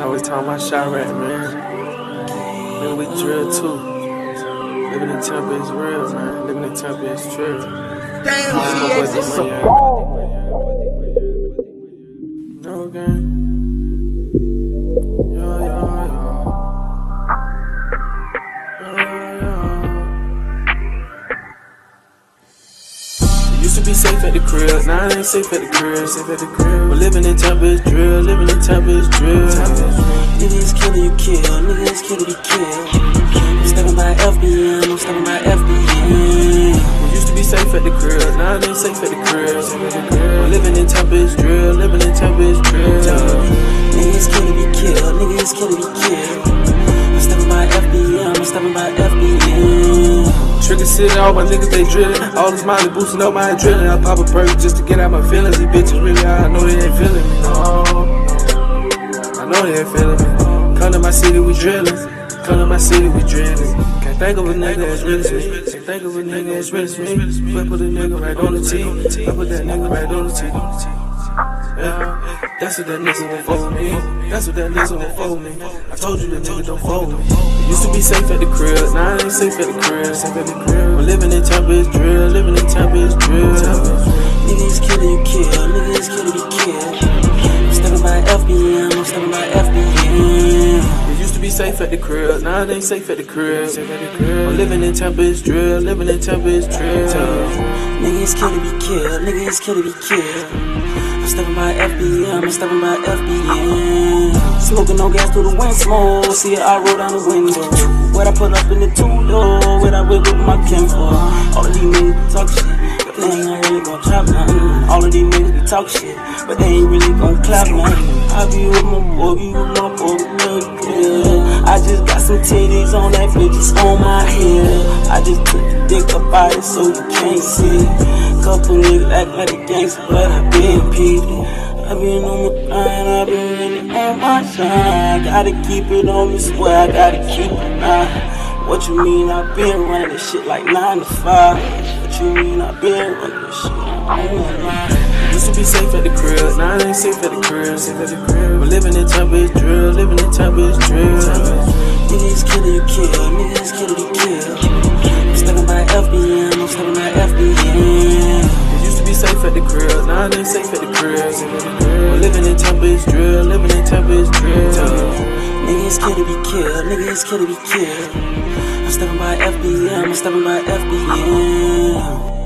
always talking about shot right, man. Nigga, we drill too. Living in Tampa is real, man. Living in Tampa is true. Damn, No game. Used to be safe at the crib, now I ain't safe at the crib. But living in Tampa is drill, living in Tampa is drill. niggas killing you kill, niggas killing you kill. I'm stepping by FBM, I'm stepping by FBM. We used to be safe at the crib, now I ain't safe at the crib. But living in Tampa is drill, living in Tampa is drill. Niggas killing you kill, niggas killing you kill. I'm stepping by FBM, I'm stepping by FBM. Trigger sitting, all my niggas they drilling. All this money boosting up my drilling. I pop a perk just to get out my feelings. These bitches really high, I know they ain't feeling me. I know they ain't feeling me. Come to my city, we drilling. Come to my city, we drilling. Can't think of a nigga as real as me. Can't think of a nigga as real as me. But put a nigga right on the team. I put that nigga right on the team. Yeah, that's what that nigga won't fold me. That's what that nigga won't fold me. I told you that nigga don't fold me. Used to be safe at the crib, now I ain't safe at the crib. But living in Tampa is drill, living in Tampa is drill. Niggas killing you kill, niggas killing you kill. I'm stepping by FBM, I'm stepping by FBM. We used to be safe at the crib, now it ain't safe at the crib. But living in Tampa is drill, living in Tampa is drill. Niggas killing you kill, niggas killing you kill. I'm stepping by FBM, I'm stepping by FBM. Smoking no gas through the wind smoke. See it, I roll down the window. What I put up in the two-door, what I whip with my kinfolk. All of these niggas talk shit, but they ain't really gon' chop nothing. All of these niggas be talk shit, but they ain't really gon' clap nothing. I be with my boy, yeah. I just got some titties on that bitch, just on my head. I just took the dick up out it so you can't see. Couple niggas act like a gangster, but I been peeping. I been on my grind, I been really on my shine. Gotta keep it on me, swear I gotta keep it now. What you mean I been running this shit like 9 to 5? What you mean I been running this shit like 9 to 5? Used to be safe at the crib, now I ain't safe at the crib. But living in Tampa is drill, living in Tampa is drill. Niggas killing you kill, niggas killing you kill. I'm stepping by FBM, I'm stepping by FBM. Used to be safe at the crib, now I ain't safe at the crib. But living in Tampa is drill, living in Tampa is drill. Niggas killing you kill, niggas killing you kill. I'm stepping by FBM, I'm stepping by FBM.